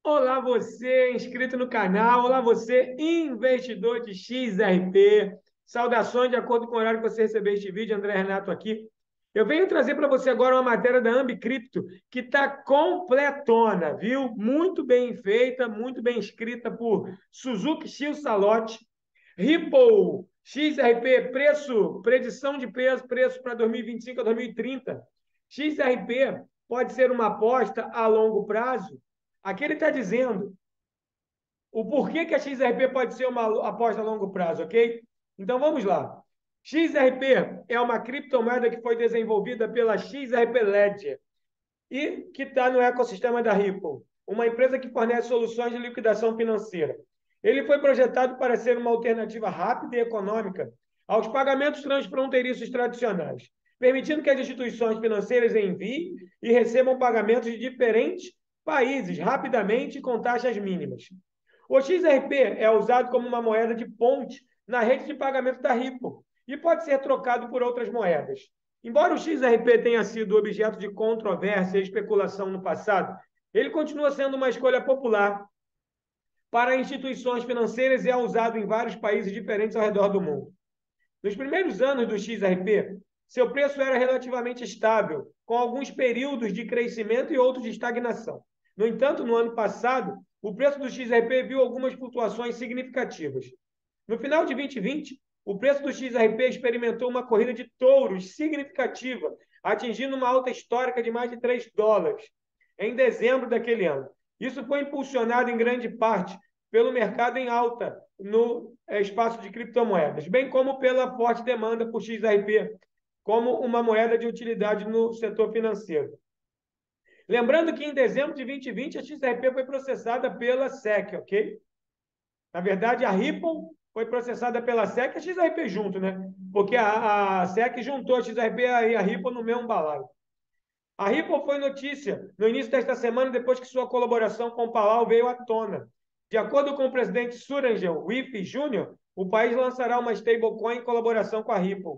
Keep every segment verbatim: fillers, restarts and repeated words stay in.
Olá você, inscrito no canal. Olá você, investidor de X R P. Saudações de acordo com o horário que você recebeu este vídeo, André Renato aqui. Eu venho trazer para você agora uma matéria da Ambicrypto que está completona, viu? Muito bem feita, muito bem escrita por Suzuki Shio Salotti. Ripple, X R P, preço, predição de preço, preço para dois mil e vinte e cinco a dois mil e trinta. X R P pode ser uma aposta a longo prazo? Aqui ele está dizendo o porquê que a X R P pode ser uma aposta a longo prazo, ok? Então vamos lá. X R P é uma criptomoeda que foi desenvolvida pela X R P Ledger e que está no ecossistema da Ripple, uma empresa que fornece soluções de liquidação financeira. Ele foi projetado para ser uma alternativa rápida e econômica aos pagamentos transfronteiriços tradicionais, permitindo que as instituições financeiras enviem e recebam pagamentos de diferentes países rapidamente e com taxas mínimas. O X R P é usado como uma moeda de ponte na rede de pagamento da Ripple e pode ser trocado por outras moedas. Embora o X R P tenha sido objeto de controvérsia e especulação no passado, ele continua sendo uma escolha popular para instituições financeiras e é usado em vários países diferentes ao redor do mundo. Nos primeiros anos do X R P, seu preço era relativamente estável, com alguns períodos de crescimento e outros de estagnação. No entanto, no ano passado, o preço do X R P viu algumas flutuações significativas. No final de dois mil e vinte, o preço do X R P experimentou uma corrida de touros significativa, atingindo uma alta histórica de mais de três dólares em dezembro daquele ano. Isso foi impulsionado em grande parte pelo mercado em alta no espaço de criptomoedas, bem como pela forte demanda por X R P como uma moeda de utilidade no setor financeiro. Lembrando que em dezembro de dois mil e vinte a X R P foi processada pela S E C, ok? Na verdade, a Ripple foi processada pela S E C e a X R P junto, né? Porque a, a S E C juntou a X R P e a Ripple no mesmo balaio. A Ripple foi notícia no início desta semana, depois que sua colaboração com o Palau veio à tona. De acordo com o presidente Surangel Wipf Júnior, o país lançará uma stablecoin em colaboração com a Ripple.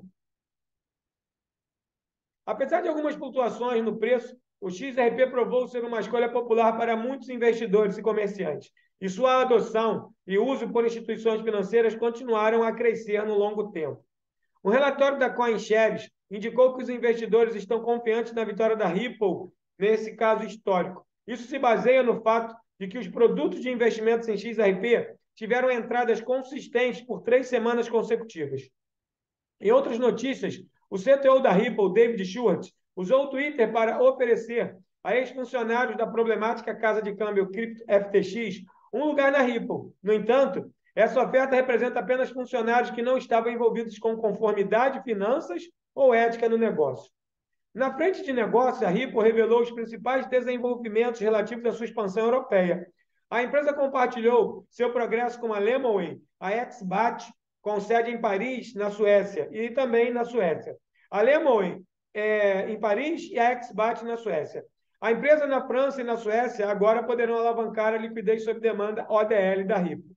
Apesar de algumas flutuações no preço, o X R P provou ser uma escolha popular para muitos investidores e comerciantes, e sua adoção e uso por instituições financeiras continuaram a crescer no longo tempo. Um relatório da CoinShares indicou que os investidores estão confiantes na vitória da Ripple nesse caso histórico. Isso se baseia no fato de que os produtos de investimentos em X R P tiveram entradas consistentes por três semanas consecutivas. Em outras notícias, o C T O da Ripple, David Schwartz, usou o Twitter para oferecer a ex-funcionários da problemática casa de câmbio Crypto F T X um lugar na Ripple. No entanto, essa oferta representa apenas funcionários que não estavam envolvidos com conformidade, finanças ou ética no negócio. Na frente de negócios, a Ripple revelou os principais desenvolvimentos relativos à sua expansão europeia. A empresa compartilhou seu progresso com a Lemonway, a X B A T, com sede em Paris, na Suécia, e também na Suécia. A Lemonway é, em Paris e a X B A T na Suécia. A empresa na França e na Suécia agora poderão alavancar a liquidez sob demanda O D L da Ripple.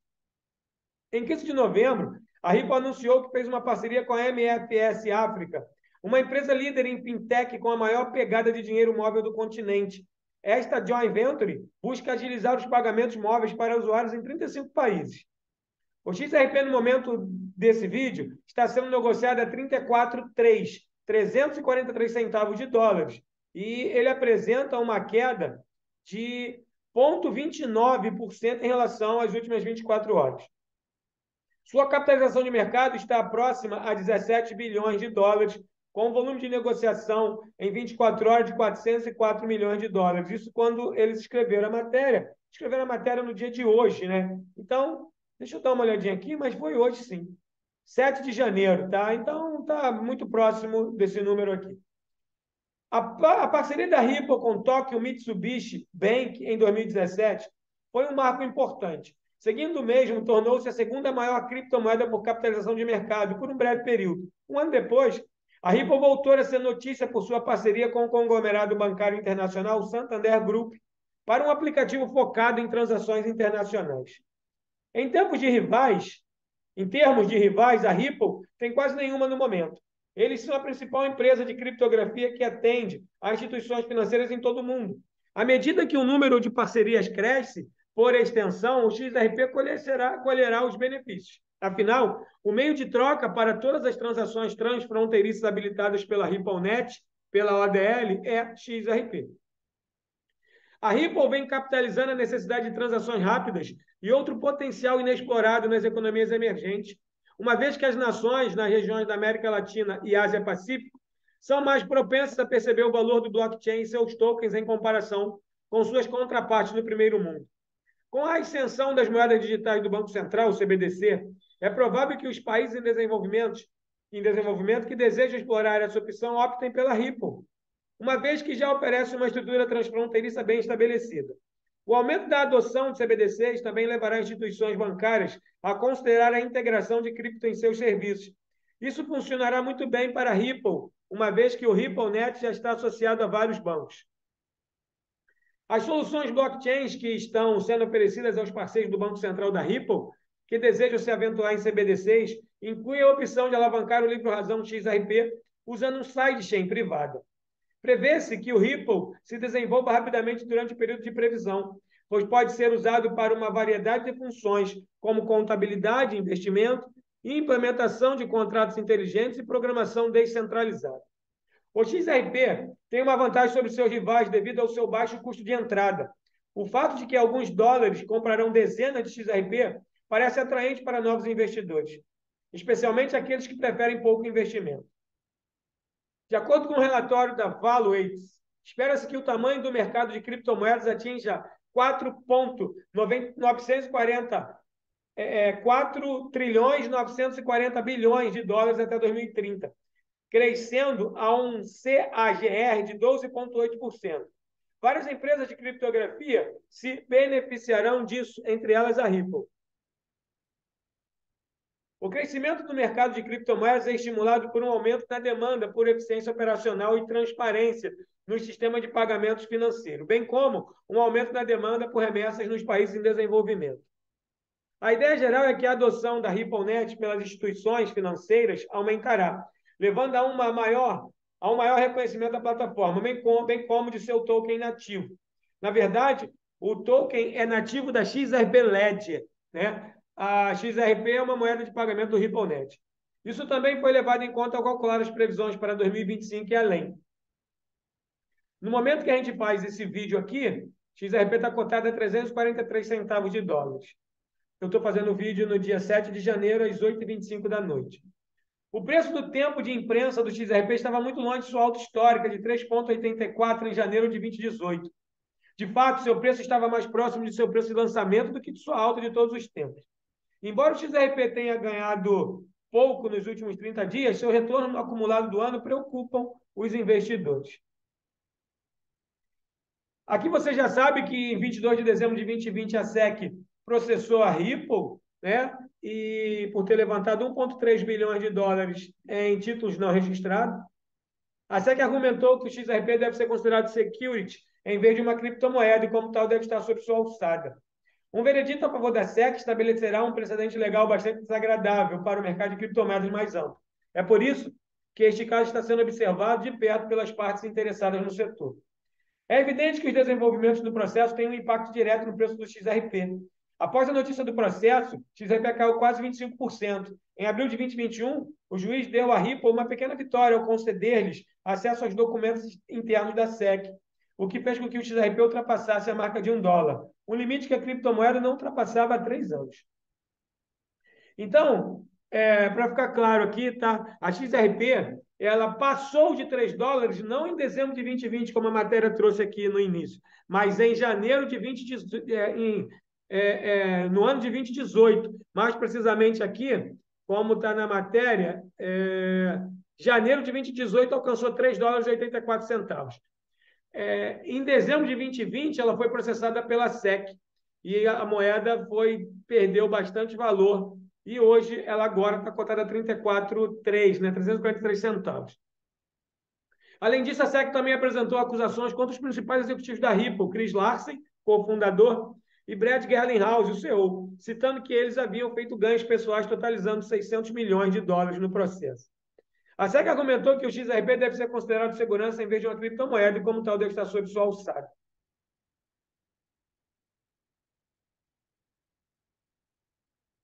Em quinze de novembro, a Ripple anunciou que fez uma parceria com a M F S África, uma empresa líder em fintech com a maior pegada de dinheiro móvel do continente. Esta joint venture busca agilizar os pagamentos móveis para usuários em trinta e cinco países. O X R P, no momento desse vídeo, está sendo negociado a trinta e quatro vírgula três, trezentos e quarenta e três centavos de dólares, e ele apresenta uma queda de zero vírgula vinte e nove por cento em relação às últimas vinte e quatro horas. Sua capitalização de mercado está próxima a dezessete bilhões de dólares, com um volume de negociação em vinte e quatro horas de quatrocentos e quatro milhões de dólares. Isso quando eles escreveram a matéria. Escreveram a matéria no dia de hoje, né? Então, deixa eu dar uma olhadinha aqui, mas foi hoje sim. sete de janeiro, tá? Então, está muito próximo desse número aqui. A, a parceria da Ripple com Tokyo Mitsubishi Bank em dois mil e dezessete foi um marco importante. Seguindo o mesmo, tornou-se a segunda maior criptomoeda por capitalização de mercado por um breve período. Um ano depois, a Ripple voltou a ser notícia por sua parceria com o conglomerado bancário internacional Santander Group para um aplicativo focado em transações internacionais. Em tempos de rivais, em termos de rivais, a Ripple tem quase nenhuma no momento. Eles são a principal empresa de criptografia que atende a instituições financeiras em todo o mundo. À medida que o número de parcerias cresce, por extensão, o X R P colherá, colherá os benefícios. Afinal, o meio de troca para todas as transações transfronteiriças habilitadas pela RippleNet, pela O D L, é X R P. A Ripple vem capitalizando a necessidade de transações rápidas e outro potencial inexplorado nas economias emergentes, uma vez que as nações nas regiões da América Latina e Ásia-Pacífico são mais propensas a perceber o valor do blockchain e seus tokens em comparação com suas contrapartes no primeiro mundo. Com a extensão das moedas digitais do Banco Central, o C B D C, é provável que os países em desenvolvimento, em desenvolvimento que desejam explorar essa opção optem pela Ripple, uma vez que já oferece uma estrutura transfronteiriça bem estabelecida. O aumento da adoção de C B D Cs também levará instituições bancárias a considerar a integração de cripto em seus serviços. Isso funcionará muito bem para a Ripple, uma vez que o RippleNet já está associado a vários bancos. As soluções blockchains que estão sendo oferecidas aos parceiros do Banco Central da Ripple, que desejam se aventurar em C B D Cs, incluem a opção de alavancar o livre-razão X R P usando um sidechain privada. Prevê-se que o Ripple se desenvolva rapidamente durante o período de previsão, pois pode ser usado para uma variedade de funções, como contabilidade, investimento, implementação de contratos inteligentes e programação descentralizada. O X R P tem uma vantagem sobre seus rivais devido ao seu baixo custo de entrada. O fato de que alguns dólares comprarão dezenas de X R P parece atraente para novos investidores, especialmente aqueles que preferem pouco investimento. De acordo com o relatório da Valuates, espera-se que o tamanho do mercado de criptomoedas atinja quatro trilhões novecentos e quarenta bilhões de dólares até dois mil e trinta, crescendo a um C A G R de doze vírgula oito por cento. Várias empresas de criptografia se beneficiarão disso, entre elas a Ripple. O crescimento do mercado de criptomoedas é estimulado por um aumento na demanda por eficiência operacional e transparência no sistema de pagamentos financeiro, bem como um aumento na demanda por remessas nos países em desenvolvimento. A ideia geral é que a adoção da RippleNet pelas instituições financeiras aumentará, levando a, uma maior, a um maior reconhecimento da plataforma, bem como, bem como de seu token nativo. Na verdade, o token é nativo da X R P Ledger, né? A X R P é uma moeda de pagamento do RippleNet. Isso também foi levado em conta ao calcular as previsões para dois mil e vinte e cinco e além. No momento que a gente faz esse vídeo aqui, X R P está cotado a trezentos e quarenta e três centavos de dólares. Eu estou fazendo o vídeo no dia sete de janeiro, às oito e vinte e cinco da noite. O preço do tempo de imprensa do X R P estava muito longe de sua alta histórica, de três vírgula oitenta e quatro em janeiro de dois mil e dezoito. De fato, seu preço estava mais próximo de seu preço de lançamento do que de sua alta de todos os tempos. Embora o X R P tenha ganhado pouco nos últimos trinta dias, seu retorno no acumulado do ano preocupam os investidores. Aqui você já sabe que em vinte e dois de dezembro de dois mil e vinte a S E C processou a Ripple, né? E por ter levantado um vírgula três bilhões de dólares em títulos não registrados. A S E C argumentou que o X R P deve ser considerado security em vez de uma criptomoeda e, como tal, deve estar sob sua alçada. Um veredito a favor da S E C estabelecerá um precedente legal bastante desagradável para o mercado de criptomoedas mais amplo. É por isso que este caso está sendo observado de perto pelas partes interessadas no setor. É evidente que os desenvolvimentos do processo têm um impacto direto no preço do X R P. Após a notícia do processo, o X R P caiu quase vinte e cinco por cento. Em abril de dois mil e vinte e um, o juiz deu à Ripple uma pequena vitória ao conceder-lhes acesso aos documentos internos da S E C, o que fez com que o X R P ultrapassasse a marca de um dólar, um limite que a criptomoeda não ultrapassava há três anos. Então, é, para ficar claro aqui, tá? A X R P ela passou de três dólares não em dezembro de dois mil e vinte, como a matéria trouxe aqui no início, mas em janeiro de vinte e dezoito, é, em, é, é, no ano de dois mil e dezoito, mais precisamente aqui, como está na matéria, é, janeiro de dois mil e dezoito alcançou três dólares e oitenta e quatro centavos. É, em dezembro de dois mil e vinte, ela foi processada pela S E C e a moeda foi, perdeu bastante valor e hoje ela agora está cotada a trinta e quatro vírgula três, né, trezentos e quarenta e três centavos. Além disso, a S E C também apresentou acusações contra os principais executivos da Ripple, Chris Larsen, cofundador, e Brad Garlinghouse, o C E O, citando que eles haviam feito ganhos pessoais totalizando seiscentos milhões de dólares no processo. A S E C argumentou que o X R P deve ser considerado segurança em vez de uma criptomoeda e, como tal, deve estar sob sua alçada.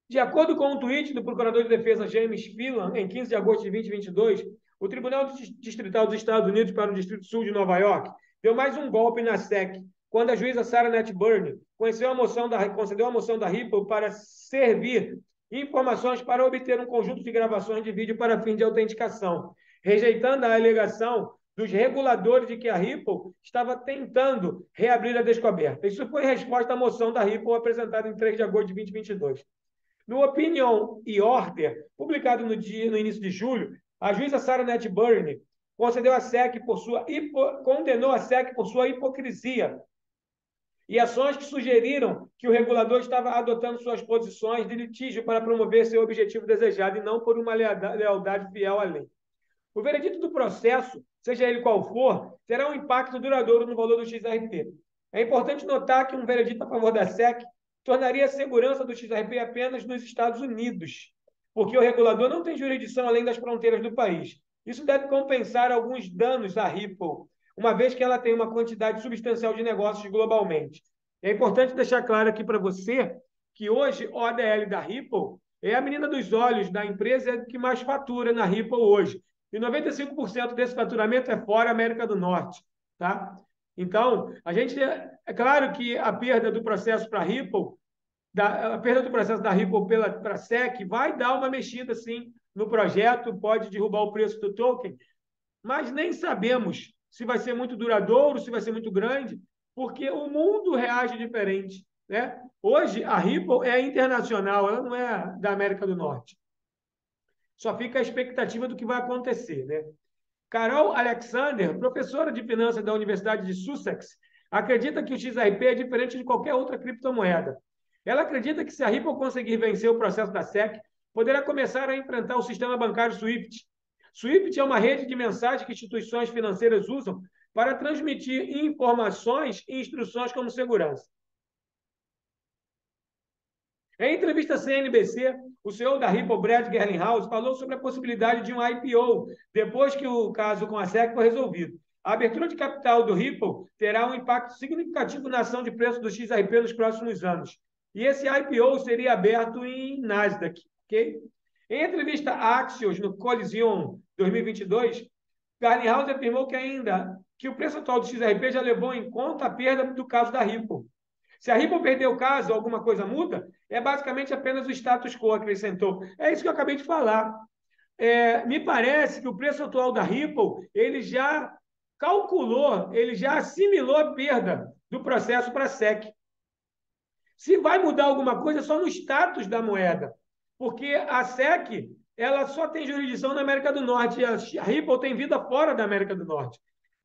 De acordo com um tweet do procurador de defesa James Phelan, em quinze de agosto de dois mil e vinte e dois, o Tribunal Distrital dos Estados Unidos para o Distrito Sul de Nova York deu mais um golpe na S E C, quando a juíza Sarah Net Byrne concedeu a moção da, concedeu a moção da Ripple para servir informações para obter um conjunto de gravações de vídeo para fim de autenticação, rejeitando a alegação dos reguladores de que a Ripple estava tentando reabrir a descoberta. Isso foi resposta à moção da Ripple apresentada em três de agosto de dois mil e vinte e dois. No Opinion e Order, publicado no, dia, no início de julho, a juíza Sarah Net Byrne concedeu a S E C por sua hipo... condenou a S E C por sua hipocrisia e ações que sugeriram que o regulador estava adotando suas posições de litígio para promover seu objetivo desejado e não por uma lealdade fiel à lei. O veredito do processo, seja ele qual for, terá um impacto duradouro no valor do X R P. É importante notar que um veredito a favor da S E C tornaria a segurança do X R P apenas nos Estados Unidos, porque o regulador não tem jurisdição além das fronteiras do país. Isso deve compensar alguns danos à Ripple, uma vez que ela tem uma quantidade substancial de negócios globalmente. É importante deixar claro aqui para você que hoje o O D L da Ripple é a menina dos olhos da empresa que mais fatura na Ripple hoje. E noventa e cinco por cento desse faturamento é fora América do Norte. Tá? Então, a gente, é claro que a perda do processo para a Ripple, da, a perda do processo da Ripple para a S E C vai dar uma mexida, sim, no projeto, pode derrubar o preço do token, mas nem sabemos se vai ser muito duradouro, se vai ser muito grande, porque o mundo reage diferente. Né? Hoje, a Ripple é internacional, ela não é da América do Norte. Só fica a expectativa do que vai acontecer. Né? Carol Alexander, professora de finanças da Universidade de Sussex, acredita que o X R P é diferente de qualquer outra criptomoeda. Ela acredita que se a Ripple conseguir vencer o processo da S E C, poderá começar a enfrentar o sistema bancário SWIFT. SWIFT é uma rede de mensagens que instituições financeiras usam para transmitir informações e instruções como segurança. Em entrevista à C N B C, o C E O da Ripple, Brad Garlinghouse, falou sobre a possibilidade de um I P O depois que o caso com a S E C foi resolvido. A abertura de capital do Ripple terá um impacto significativo na ação de preço do X R P nos próximos anos. E esse I P O seria aberto em Nasdaq. Okay? Em entrevista a Axios, no Colision dois mil e vinte e dois, Garlinghouse afirmou que ainda que o preço atual do X R P já levou em conta a perda do caso da Ripple. Se a Ripple perder o caso, alguma coisa muda, é basicamente apenas o status quo, acrescentou. É isso que eu acabei de falar. É, me parece que o preço atual da Ripple, ele já calculou, ele já assimilou a perda do processo para a S E C. Se vai mudar alguma coisa, é só no status da moeda, porque a S E C ela só tem jurisdição na América do Norte e a Ripple tem vida fora da América do Norte.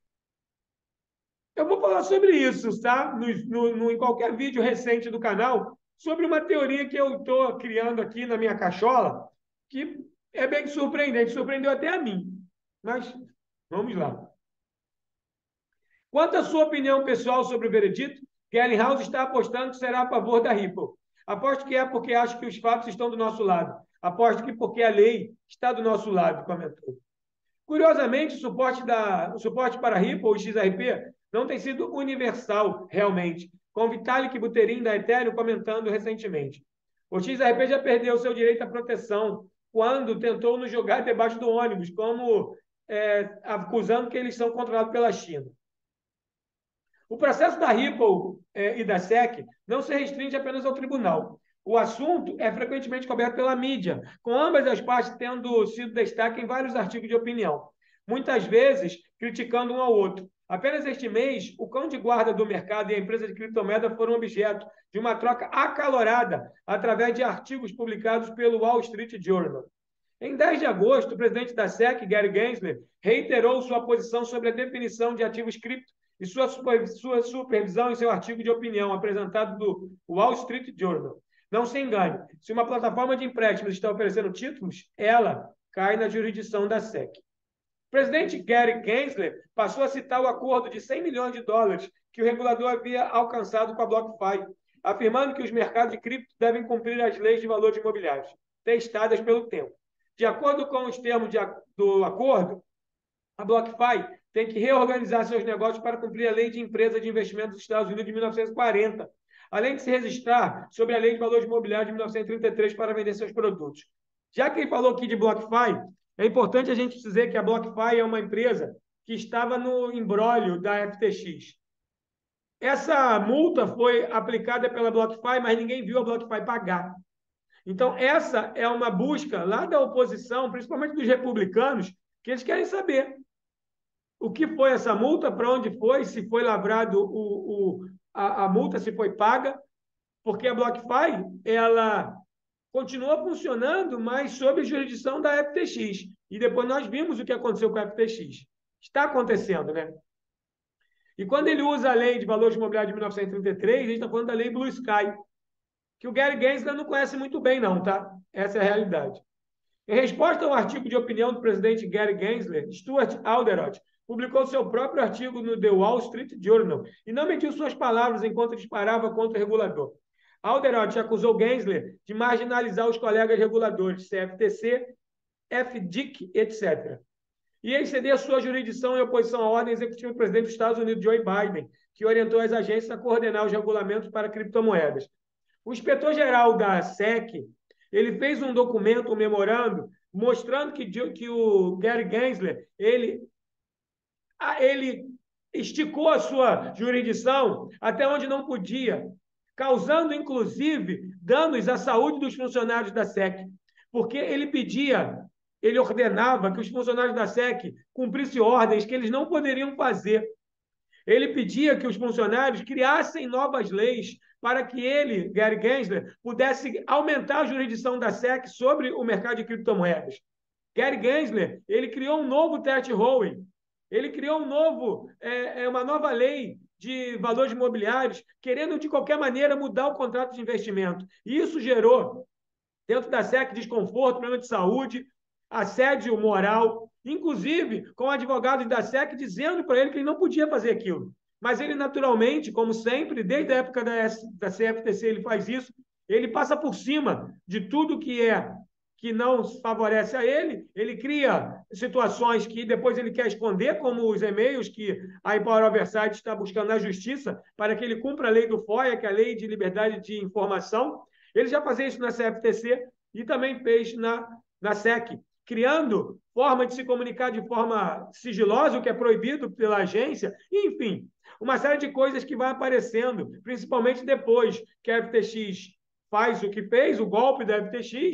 Eu vou falar sobre isso, tá? No, no, no, em qualquer vídeo recente do canal, sobre uma teoria que eu estou criando aqui na minha cachola, que é bem surpreendente, surpreendeu até a mim. Mas vamos lá. Quanto à sua opinião pessoal sobre o veredito, Garlinghouse está apostando que será a favor da Ripple. Aposto que é porque acho que os fatos estão do nosso lado. Aposto que porque a lei está do nosso lado, comentou. Curiosamente, o suporte, da, o suporte para a Ripple e X R P não tem sido universal, realmente, com Vitalik Buterin da Ethereum comentando recentemente. O X R P já perdeu seu direito à proteção quando tentou nos jogar debaixo do ônibus, como é, acusando que eles são controlados pela China. O processo da Ripple é, e da S E C não se restringe apenas ao tribunal. O assunto é frequentemente coberto pela mídia, com ambas as partes tendo sido destaque em vários artigos de opinião, muitas vezes criticando um ao outro. Apenas este mês, o cão de guarda do mercado e a empresa de criptomoeda foram objeto de uma troca acalorada através de artigos publicados pelo Wall Street Journal. Em dez de agosto, o presidente da S E C, Gary Gensler, reiterou sua posição sobre a definição de ativos cripto e sua supervisão em seu artigo de opinião apresentado do Wall Street Journal. Não se engane, se uma plataforma de empréstimos está oferecendo títulos, ela cai na jurisdição da S E C. O presidente Gary Gensler passou a citar o acordo de cem milhões de dólares que o regulador havia alcançado com a BlockFi, afirmando que os mercados de cripto devem cumprir as leis de valores imobiliários, testadas pelo tempo. De acordo com os termos de, do acordo, a BlockFi tem que reorganizar seus negócios para cumprir a lei de empresa de investimentos dos Estados Unidos de mil novecentos e quarenta, além de se registrar sobre a Lei de Valores Imobiliários de mil novecentos e trinta e três para vender seus produtos. Já que ele falou aqui de BlockFi, é importante a gente dizer que a BlockFi é uma empresa que estava no imbróglio da F T X. Essa multa foi aplicada pela BlockFi, mas ninguém viu a BlockFi pagar. Então, essa é uma busca lá da oposição, principalmente dos republicanos, que eles querem saber o que foi essa multa, para onde foi, se foi lavrado o, o, a, a multa, se foi paga, porque a BlockFi ela continua funcionando, mas sob jurisdição da F T X. E depois nós vimos o que aconteceu com a F T X. Está acontecendo, né? E quando ele usa a Lei de Valores Imobiliários de mil novecentos e trinta e três, ele está falando da Lei Blue Sky, que o Gary Gensler não conhece muito bem, não, tá? Essa é a realidade. Em resposta ao artigo de opinião do presidente Gary Gensler, Stuart Alderott publicou seu próprio artigo no The Wall Street Journal e não mediu suas palavras enquanto disparava contra o regulador. Alderott acusou Gensler de marginalizar os colegas reguladores, C F T C, F D I C, etcétera, e exceder sua jurisdição em oposição à ordem executiva do presidente dos Estados Unidos, Joe Biden, que orientou as agências a coordenar os regulamentos para criptomoedas. O inspetor-geral da S E C, ele fez um documento, um memorando, mostrando que, que o Gary Gensler, ele, ele esticou a sua jurisdição até onde não podia, causando, inclusive, danos à saúde dos funcionários da S E C, porque ele pedia, ele ordenava que os funcionários da S E C cumprissem ordens que eles não poderiam fazer. Ele pedia que os funcionários criassem novas leis para que ele, Gary Gensler, pudesse aumentar a jurisdição da S E C sobre o mercado de criptomoedas. Gary Gensler, ele criou um novo threshold, ele criou um novo, é, uma nova lei de valores imobiliários, querendo, de qualquer maneira, mudar o contrato de investimento. E isso gerou, dentro da S E C, desconforto, problema de saúde, assédio moral, inclusive com advogados da S E C dizendo para ele que ele não podia fazer aquilo. Mas ele, naturalmente, como sempre, desde a época da, da C F T C, ele faz isso, ele passa por cima de tudo que é que não favorece a ele, ele cria situações que depois ele quer esconder, como os e-mails que a Empower Oversight está buscando na justiça para que ele cumpra a lei do FOIA, que é a Lei de Liberdade de Informação. Ele já fazia isso na C F T C e também fez na, na S E C, criando forma de se comunicar de forma sigilosa, o que é proibido pela agência, enfim, uma série de coisas que vai aparecendo, principalmente depois que a F T X faz o que fez, o golpe da F T X,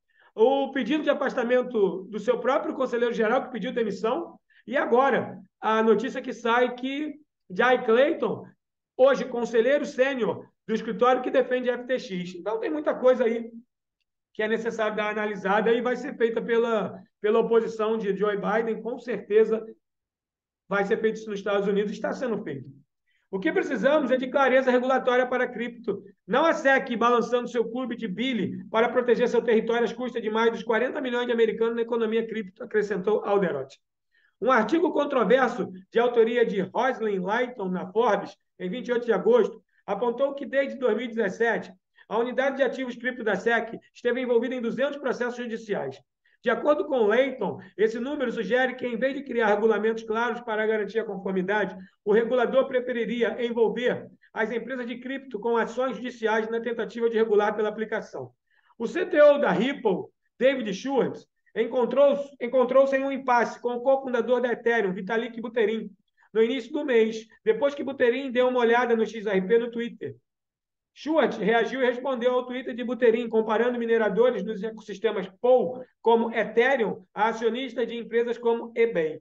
o pedido de afastamento do seu próprio conselheiro-geral, que pediu demissão, e agora a notícia que sai que Jay Clayton, hoje conselheiro sênior do escritório que defende a F T X. Então tem muita coisa aí que é necessário dar analisada e vai ser feita pela, pela oposição de Joe Biden, com certeza vai ser feito isso nos Estados Unidos, está sendo feito. O que precisamos é de clareza regulatória para a cripto. Não a S E C balançando seu clube de Billy para proteger seu território às custas de mais dos quarenta milhões de americanos na economia cripto, acrescentou Alderott. Um artigo controverso de autoria de Roslyn Lighton na Forbes, em vinte e oito de agosto, apontou que desde dois mil e dezessete, a unidade de ativos cripto da S E C esteve envolvida em duzentos processos judiciais. De acordo com Leighton, esse número sugere que, em vez de criar regulamentos claros para garantir a conformidade, o regulador preferiria envolver as empresas de cripto com ações judiciais na tentativa de regular pela aplicação. O C T O da Ripple, David Schwartz, encontrou-se encontrou em um impasse com o cofundador da Ethereum, Vitalik Buterin, no início do mês, depois que Buterin deu uma olhada no X R P no Twitter. Schwartz reagiu e respondeu ao Twitter de Buterin, comparando mineradores nos ecossistemas Pool como Ethereum a acionistas de empresas como eBay.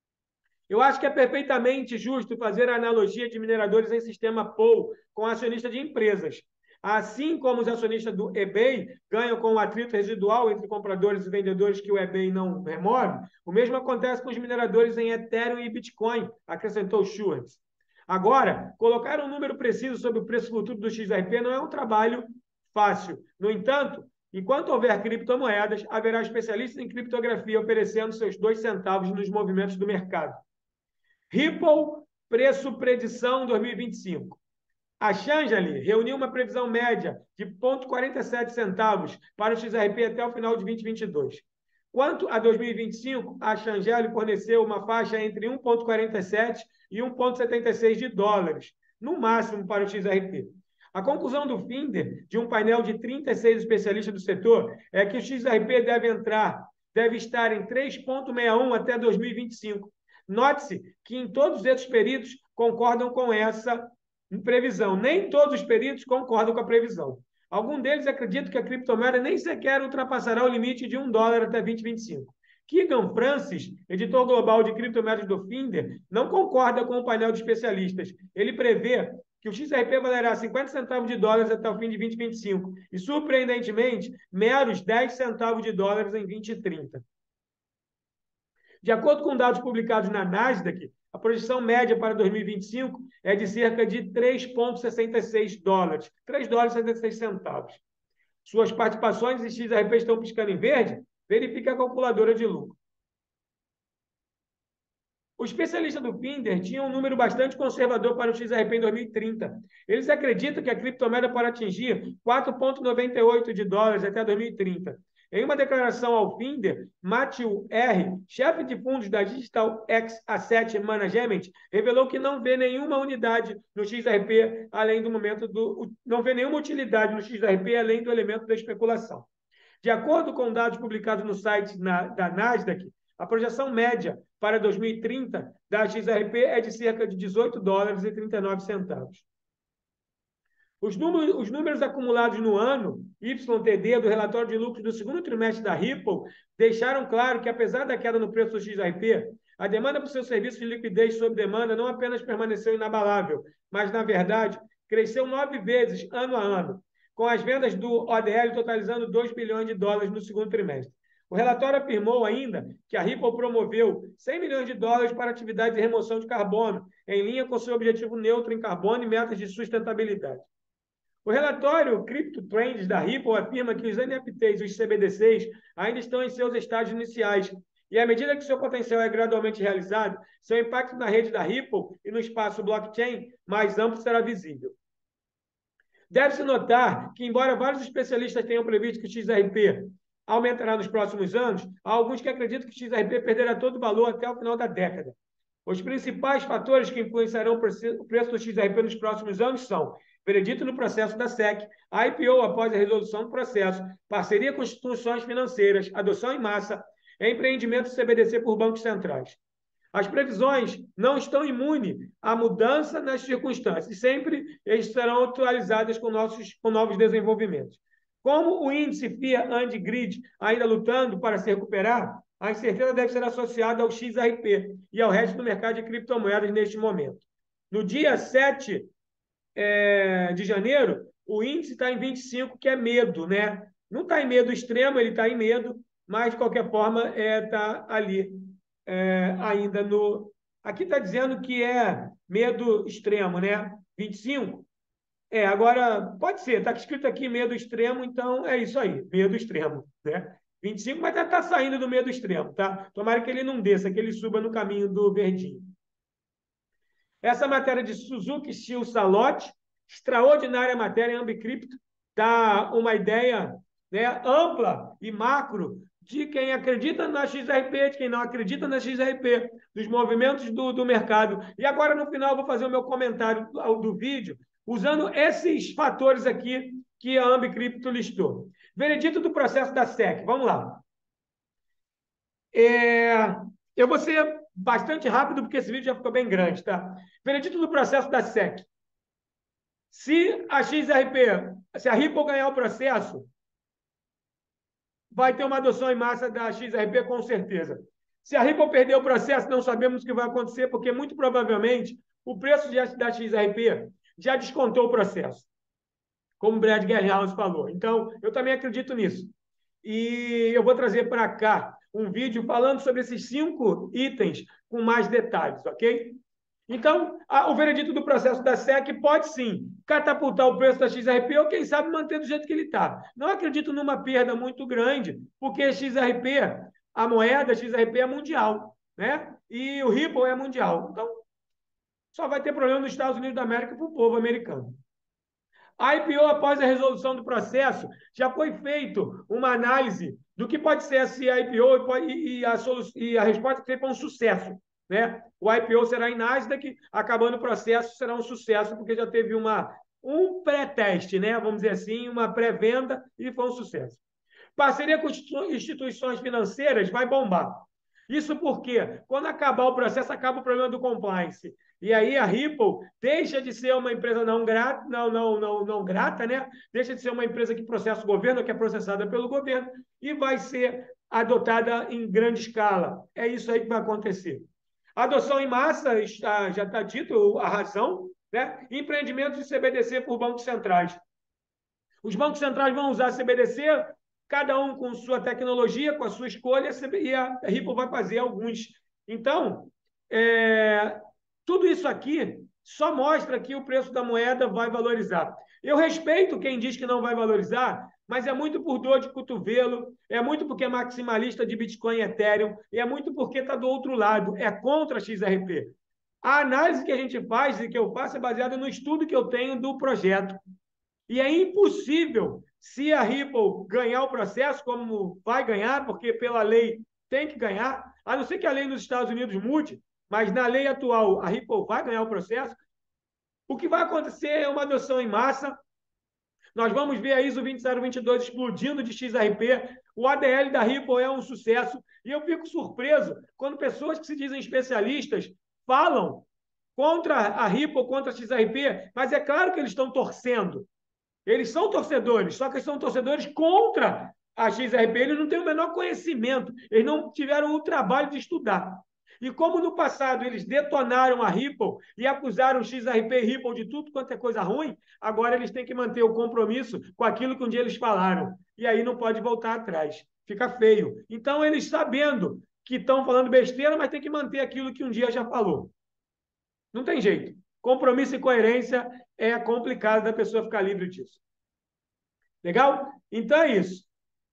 Eu acho que é perfeitamente justo fazer a analogia de mineradores em sistema Pool com acionistas de empresas. Assim como os acionistas do eBay ganham com o atrito residual entre compradores e vendedores que o eBay não remove, o mesmo acontece com os mineradores em Ethereum e Bitcoin, acrescentou Schwartz. Agora, colocar um número preciso sobre o preço futuro do X R P não é um trabalho fácil. No entanto, enquanto houver criptomoedas, haverá especialistas em criptografia oferecendo seus dois centavos nos movimentos do mercado. Ripple, preço predição dois mil e vinte e cinco. A Chanjali reuniu uma previsão média de zero vírgula quarenta e sete centavos para o X R P até o final de dois mil e vinte e dois. Quanto a dois mil e vinte e cinco, a Chanjali forneceu uma faixa entre um vírgula quarenta e sete e um vírgula setenta e seis de dólares, no máximo para o X R P. A conclusão do Finder, de um painel de trinta e seis especialistas do setor, é que o X R P deve entrar, deve estar em três vírgula sessenta e um até dois mil e vinte e cinco. Note-se que em todos esses peritos concordam com essa previsão. Nem todos os peritos concordam com a previsão. Alguns deles acreditam que a criptomoeda nem sequer ultrapassará o limite de um dólar até dois mil e vinte e cinco. Keegan Francis, editor global de criptomoedas do Finder, não concorda com o painel de especialistas. Ele prevê que o X R P valerá cinquenta centavos de dólares até o fim de dois mil e vinte e cinco e, surpreendentemente, meros dez centavos de dólares em dois mil e trinta. De acordo com dados publicados na Nasdaq, a projeção média para dois mil e vinte e cinco é de cerca de três vírgula sessenta e seis dólares, três dólares e sessenta e seis centavos. Suas participações em X R P estão piscando em verde? Verifique a calculadora de lucro. O especialista do Finder tinha um número bastante conservador para o X R P em dois mil e trinta. Eles acreditam que a criptomoeda pode atingir quatro vírgula noventa e oito de dólares até dois mil e trinta. Em uma declaração ao Finder, Matthew R., chefe de fundos da Digital X Asset Management, revelou que não vê nenhuma unidade no X R P além do momento do não vê nenhuma utilidade no X R P além do elemento da especulação. De acordo com dados publicados no site na, da Nasdaq, a projeção média para dois mil e trinta da X R P é de cerca de dezoito dólares e trinta e nove centavos. Os números, os números acumulados no ano Y T D do relatório de lucros do segundo trimestre da Ripple deixaram claro que, apesar da queda no preço do X R P, a demanda por seu serviço de liquidez sob demanda não apenas permaneceu inabalável, mas, na verdade, cresceu nove vezes ano a ano, com as vendas do O D L totalizando dois bilhões de dólares no segundo trimestre. O relatório afirmou ainda que a Ripple promoveu cem milhões de dólares para atividades de remoção de carbono, em linha com seu objetivo neutro em carbono e metas de sustentabilidade. O relatório Crypto Trends da Ripple afirma que os N F Ts e os C B D Cs ainda estão em seus estágios iniciais, e à medida que seu potencial é gradualmente realizado, seu impacto na rede da Ripple e no espaço blockchain mais amplo será visível. Deve-se notar que, embora vários especialistas tenham previsto que o X R P aumentará nos próximos anos, há alguns que acreditam que o X R P perderá todo o valor até o final da década. Os principais fatores que influenciarão o preço do X R P nos próximos anos são veredito no processo da S E C, a I P O após a resolução do processo, parceria com instituições financeiras, adoção em massa, empreendimento C B D C por bancos centrais. As previsões não estão imunes à mudança nas circunstâncias e sempre serão atualizadas com, nossos, com novos desenvolvimentos. Como o índice F I A and Grid ainda lutando para se recuperar, a incerteza deve ser associada ao X R P e ao resto do mercado de criptomoedas neste momento. No dia sete é, de janeiro, o índice está em vinte e cinco, que é medo, né? Não está em medo extremo, ele está em medo, mas, de qualquer forma, está é, tá ali é, ainda no... Aqui está dizendo que é medo extremo, né? vinte e cinco? É, agora, pode ser, está escrito aqui medo extremo, então é isso aí, medo extremo, né? vinte e cinco, mas está tá saindo do medo extremo, tá? Tomara que ele não desça, que ele suba no caminho do verdinho. Essa matéria de Suzuki Steel Salote, extraordinária matéria em Ambicrypto, dá uma ideia, né, ampla e macro de quem acredita na X R P, de quem não acredita na X R P, dos movimentos do, do mercado. E agora, no final, eu vou fazer o meu comentário do, do vídeo, usando esses fatores aqui que a Ambicrypto listou. Veredito do processo da S E C. Vamos lá. É, eu vou ser bastante rápido, porque esse vídeo já ficou bem grande, tá? Veredito do processo da S E C. Se a X R P, se a Ripple ganhar o processo, vai ter uma adoção em massa da X R P, com certeza. Se a Ripple perder o processo, não sabemos o que vai acontecer, porque muito provavelmente o preço da X R P já descontou o processo, como o Brad Garlinghouse falou. Então, eu também acredito nisso. E eu vou trazer para cá um vídeo falando sobre esses cinco itens com mais detalhes, ok? Então, a, o veredito do processo da S E C pode, sim, catapultar o preço da X R P ou, quem sabe, manter do jeito que ele está. Não acredito numa perda muito grande, porque a X R P, a moeda X R P é mundial, né? E o Ripple é mundial. Então, só vai ter problema nos Estados Unidos da América para o povo americano. A I P O, após a resolução do processo, já foi feito uma análise do que pode ser essa I P O e, pode, e, a, e a resposta que foi um sucesso, né? O I P O será em Nasdaq, acabando o processo, será um sucesso, porque já teve uma um pré-teste, né? Vamos dizer assim, uma pré-venda, e foi um sucesso. Parceria com instituições financeiras vai bombar. Isso porque, quando acabar o processo, acaba o problema do compliance. E aí a Ripple deixa de ser uma empresa não grata, não, não, não, não grata, né? Deixa de ser uma empresa que processa o governo, que é processada pelo governo, e vai ser adotada em grande escala. É isso aí que vai acontecer. A adoção em massa, já está dito a razão, né? Empreendimentos de C B D C por bancos centrais. Os bancos centrais vão usar C B D C, cada um com sua tecnologia, com a sua escolha, e a Ripple vai fazer alguns. Então, é, tudo isso aqui só mostra que o preço da moeda vai valorizar. Eu respeito quem diz que não vai valorizar, mas é muito por dor de cotovelo, é muito porque é maximalista de Bitcoin e Ethereum, e é muito porque está do outro lado, é contra a X R P. A análise que a gente faz e que eu faço é baseada no estudo que eu tenho do projeto. E é impossível, se a Ripple ganhar o processo, como vai ganhar, porque pela lei tem que ganhar, a não ser que a lei nos Estados Unidos mude, mas na lei atual a Ripple vai ganhar o processo. O que vai acontecer é uma adoção em massa. Nós vamos ver a I S O vinte zero vinte dois explodindo de X R P. O A D L da Ripple é um sucesso. E eu fico surpreso quando pessoas que se dizem especialistas falam contra a Ripple, contra a X R P, mas é claro que eles estão torcendo. Eles são torcedores, só que são torcedores contra a X R P. Eles não têm o menor conhecimento, eles não tiveram o trabalho de estudar. E como no passado eles detonaram a Ripple e acusaram o X R P e Ripple de tudo quanto é coisa ruim, agora eles têm que manter o compromisso com aquilo que um dia eles falaram. E aí não pode voltar atrás. Fica feio. Então, eles sabendo que estão falando besteira, mas tem que manter aquilo que um dia já falou. Não tem jeito. Compromisso e coerência é complicado da pessoa ficar livre disso. Legal? Então é isso.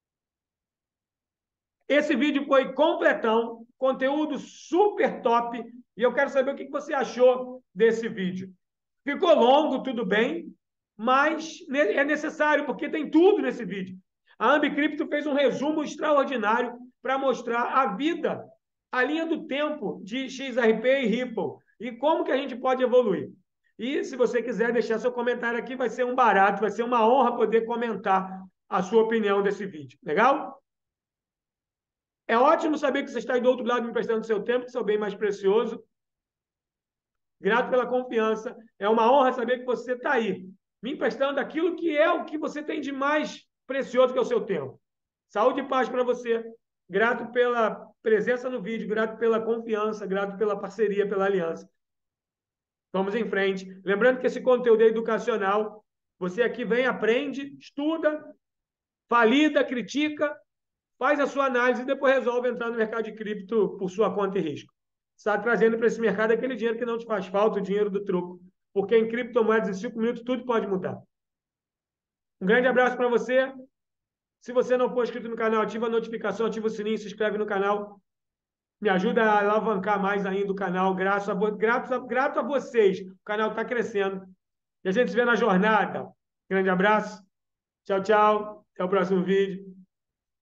Esse vídeo foi completão, conteúdo super top, e eu quero saber o que você achou desse vídeo. Ficou longo, tudo bem, mas é necessário, porque tem tudo nesse vídeo. A Ambicrypto fez um resumo extraordinário para mostrar a vida, a linha do tempo de X R P e Ripple, e como que a gente pode evoluir. E se você quiser deixar seu comentário aqui, vai ser um barato, vai ser uma honra poder comentar a sua opinião desse vídeo. Legal? É ótimo saber que você está aí do outro lado me prestando seu tempo, que é o bem mais precioso. Grato pela confiança. É uma honra saber que você está aí, me emprestando aquilo que é o que você tem de mais precioso, que é o seu tempo. Saúde e paz para você. Grato pela presença no vídeo, grato pela confiança, grato pela parceria, pela aliança. Vamos em frente. Lembrando que esse conteúdo é educacional. Você aqui vem, aprende, estuda, valida, critica, faz a sua análise e depois resolve entrar no mercado de cripto por sua conta e risco. Está trazendo para esse mercado aquele dinheiro que não te faz falta, o dinheiro do troco. Porque em criptomoedas, em cinco minutos, tudo pode mudar. Um grande abraço para você. Se você não for inscrito no canal, ativa a notificação, ativa o sininho, se inscreve no canal. Me ajuda a alavancar mais ainda o canal. Graças a, grato, a, grato a vocês. O canal está crescendo. E a gente se vê na jornada. Grande abraço. Tchau, tchau. Até o próximo vídeo.